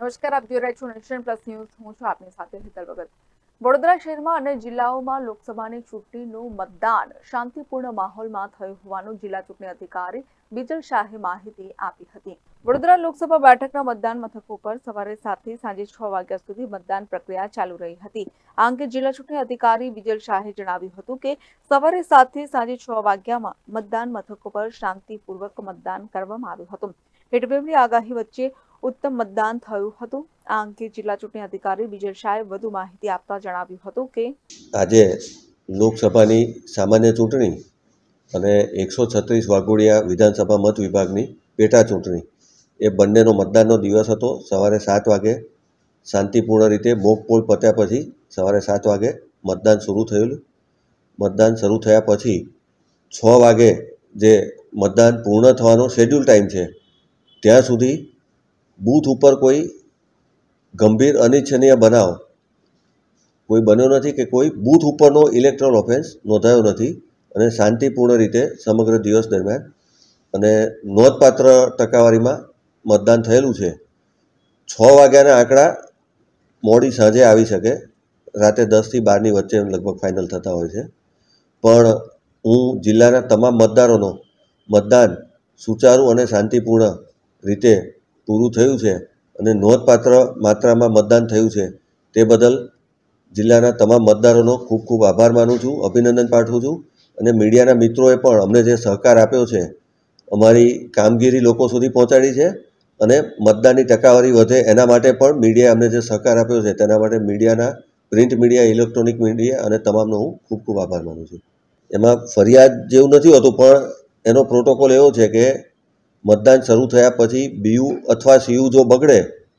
નમસ્કાર, આપ જોઈ રહ્યા છો નેશન પ્લસ ન્યૂઝ. હું છું આપની સાથે હિતલ ભગત. વડોદરા શહેરમાં અને જિલ્લાઓમાં લોકસભાની ચૂંટણીનું મતદાન શાંતિપૂર્ણ માહોલમાં થયું હોવાનું જિલ્લા ચૂંટણી અધિકારી બીજલ શાહે માહિતી આપી હતી. વડોદરા લોકસભા બેઠકના મતદાન મથકો પર સવારે 7 થી સાંજે 6 વાગ્યા સુધી મતદાન પ્રક્રિયા ચાલુ રહી હતી. આ અંગે જિલ્લા ચૂંટણી અધિકારી બીજલ શાહે જણાવ્યું હતું કે સવારે 7 થી સાંજે 6 વાગ્યામાં મતદાન મથકો પર શાંતિપૂર્વક મતદાન કરવામાં આવ્યું હતું. હીટવેવની આગાહી વચ્ચે ઉત્તમ મતદાન થયું હતું. આ અંગે જિલ્લા ચૂંટણી અધિકારી બીજલ શાહે વધુ માહિતી આપતા જણાવ્યું હતું કે આજે લોકસભાની સામાન્ય ચૂંટણી અને 136 વાઘોડિયા વિધાનસભા મત વિભાગની પેટા ચૂંટણી એ બંનેનો મતદાનનો દિવસ હતો. સવારે 7 વાગે શાંતિપૂર્ણ રીતે મોક પોલ પત્યા પછી સવારે 7 વાગે મતદાન શરૂ થયેલું. મતદાન શરૂ થયા પછી 6 વાગે જે મતદાન પૂર્ણ થવાનો શેડ્યુલ ટાઈમ છે ત્યાં સુધી બૂથ ઉપર કોઈ ગંભીર અનિચ્છનીય બનાવ કોઈ બન્યો નથી કે કોઈ બૂથ ઉપરનો ઇલેક્ટ્રોલ ઓફેન્સ નોંધાયો નથી અને શાંતિપૂર્ણ રીતે સમગ્ર દિવસ દરમિયાન અને નોંધપાત્ર ટકાવારીમાં મતદાન થયેલું છે. 6 વાગ્યાના આંકડા મોડી સાંજે આવી શકે, રાતે 10 થી 12ની વચ્ચે લગભગ ફાઇનલ થતા હોય છે. પણ હું જિલ્લાના તમામ મતદારોનો મતદાન સુચારું અને શાંતિપૂર્ણ રીતે પૂરું થયું છે અને નોંધપાત્ર માત્રામાં મતદાન થયું છે તે બદલ જિલ્લાના તમામ મતદારોનો ખૂબ ખૂબ આભાર માનું છું, અભિનંદન પાઠવું છું. અને મીડિયાના મિત્રોએ પણ અમને જે સહકાર આપ્યો છે, અમારી કામગીરી લોકો સુધી પહોંચાડી છે અને મતદાનની ટકાવારી વધે એના માટે પણ મીડિયાએ અમને જે સહકાર આપ્યો છે તેના માટે મીડિયાના, પ્રિન્ટ મીડિયા, ઇલેક્ટ્રોનિક મીડિયા અને તમામનો હું ખૂબ ખૂબ આભાર માનું છું. એમાં ફરિયાદ જેવું નથી હોતું, પણ એનો પ્રોટોકોલ એવો છે કે મતદાન શરૂ થયા પછી બીયુ અથવા સીયુ જો બગડે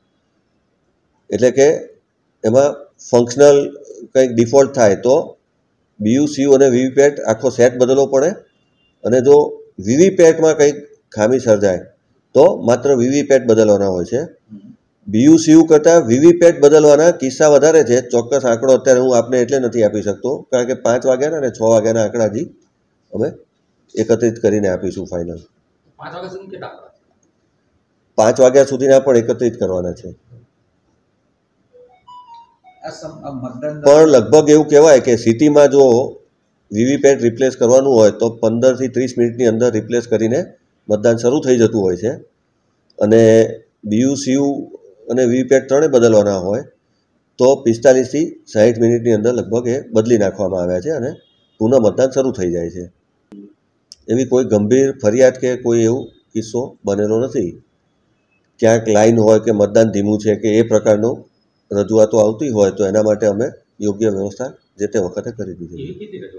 એટલે કે એમાં ફંક્શનલ કંઈક ડિફોલ્ટ થાય તો બીયુ, સીયુ અને વીવીપેટ આખો સેટ બદલવો પડે. અને જો વીવીપેટમાં કંઈક ખામી સર્જાય તો માત્ર વીવીપેટ બદલવાના હોય છે. બીયુ, સીયુ કરતાં વીવીપેટ બદલવાના કિસ્સા વધારે છે. ચોક્કસ આંકડો અત્યારે હું આપને એટલે નથી આપી શકતો કારણ કે 5 વાગ્યાના અને 6 વાગ્યાના આંકડા હજી અમે એકત્રિત કરીને આપીશું ફાઇનલ. 5 વાગ્યા સુધીના પણ એકત્રિત કરવાના છે. પણ લગભગ એવું કહેવાય કે સિટીમાં જો વીવીપેટ રિપ્લેસ કરવાનું હોય તો 15 થી 30 મિનિટની અંદર રિપ્લેસ કરીને મતદાન શરૂ થઈ જતું હોય છે. અને બીયુ, સીયુ અને વીવીપેટ ત્રણેય બદલવાના હોય તો 45 થી 60 મિનિટની અંદર લગભગ એ બદલી નાખવામાં આવ્યા છે અને પુનઃ મતદાન શરૂ થઈ જાય છે. એવી કોઈ ગંભીર ફરિયાદ કે કોઈ એવું કિસ્સો બનેલો નથી. ક્યાંક લાઈન હોય કે મતદાન ધીમું છે કે એ પ્રકારનું રજૂઆતો આવતી હોય તો એના માટે અમે યોગ્ય વ્યવસ્થા જે તે વખતે કરી દીધી.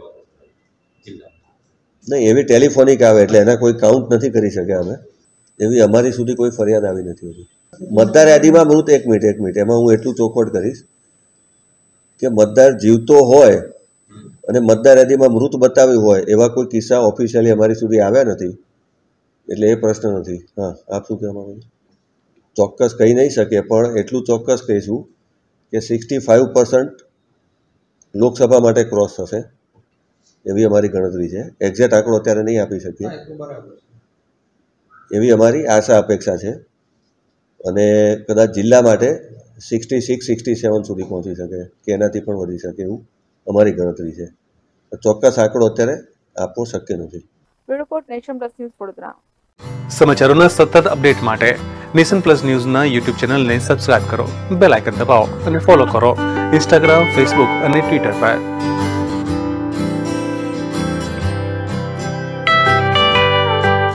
નહીં, એવી ટેલિફોનિક આવે એટલે એના કોઈ કાઉન્ટ નથી કરી શક્યા અમે. એવી અમારી સુધી કોઈ ફરિયાદ આવી નથી હોતી. મતદાર યાદીમાં મૃત એક મિનિટ એમાં હું એટલું ચોખવટ કરીશ કે મતદાર જીવતો હોય અને મતદાર યાદીમાં મૃત બતાવ્યું હોય એવા કોઈ કિસ્સા ઓફિશિયલી અમારી સુધી આવ્યા નથી એટલે એ પ્રશ્ન નથી. હા, આપ શું કહેવા માંગો છો? ચોક્કસ કહી નહીં શકીએ, પણ એટલું ચોક્કસ કહીશું કે 65% લોકસભા માટે ક્રોસ થશે એવી અમારી ગણતરી છે. એક્ઝેક્ટ આંકડો અત્યારે નહીં આપી શકીએ એવી અમારી આશા અપેક્ષા છે. અને કદાચ જિલ્લા માટે 66-67 સુધી પહોંચી શકે કે એનાથી પણ વધી શકે એવું અમારી ગણતરી છે. ચોક્કસ આંકડો અત્યારે આપવો શક્ય નથી. Report nation plus news Vadodara. સમાચારોના સતત અપડેટ માટે નેશન પ્લસ ન્યૂઝના યુટ્યુબ ચેનલને સબસ્ક્રાઇબ કરો, બેલ આઇકન દબાવો અને ફોલો કરો ઇન્સ્ટાગ્રામ, ફેસબુક અને ટ્વિટર પર.